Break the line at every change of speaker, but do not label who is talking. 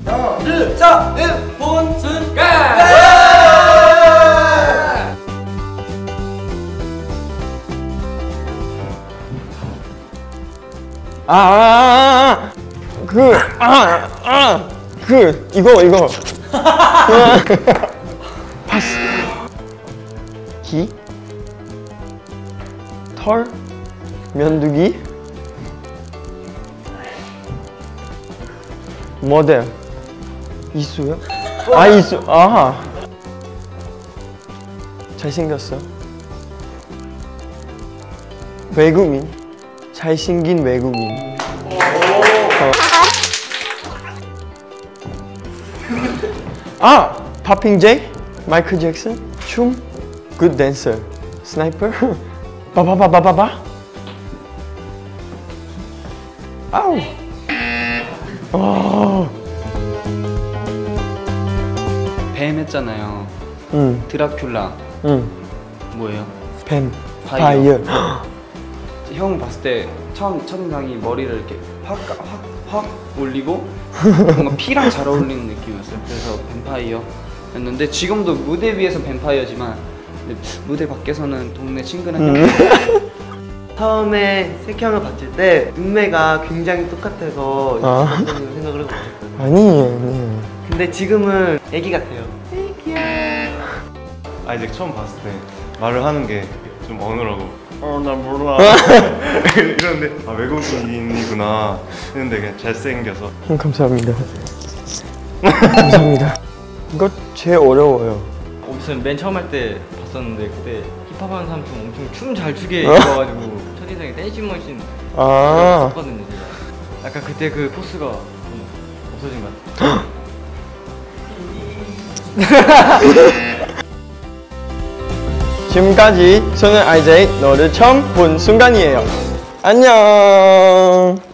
르자은 본순간.
이거 파스 기 털 면두기 모델 이수요? 이수 아하 잘생겼어 외국인 잘생긴 외국인 파핑 제이 마이클 잭슨 춤 굿 댄서 스나이퍼 바바바바바바 아우
뱀 했잖아요. 드라큘라. 뭐예요?
뱀파이어.
형 봤을 때 첫인상이 머리를 이렇게 확 올리고 뭔가 피랑 잘 어울리는 느낌이었어요. 그래서 뱀파이어였는데 지금도 무대 위에서 뱀파이어지만 무대 밖에서는 동네 친근한 형.
처음에 색형을 봤을 때 눈매가 굉장히 똑같아서 생각을 해봤어요.
아니에요.
근데 지금은 애기 같아요.
아이작 처음 봤을 때 말을 하는 게 좀 어눌하고 난 몰라 이러는데 외국인이구나 했는데 그냥 잘생겨서
감사합니다. 감사합니다. 이거 제일 어려워요.
오디션 맨 처음 할 때 봤었는데 그때 힙합하는 사람 중 엄청 춤 잘 추게 입어가지고 첫인상에 댄싱 머신 봤거든요 제가. 약간 그때 그 포스가 좀 없어진 것 같아요.
지금까지 저는 IJ 너를 처음 본 순간이에요. 안녕.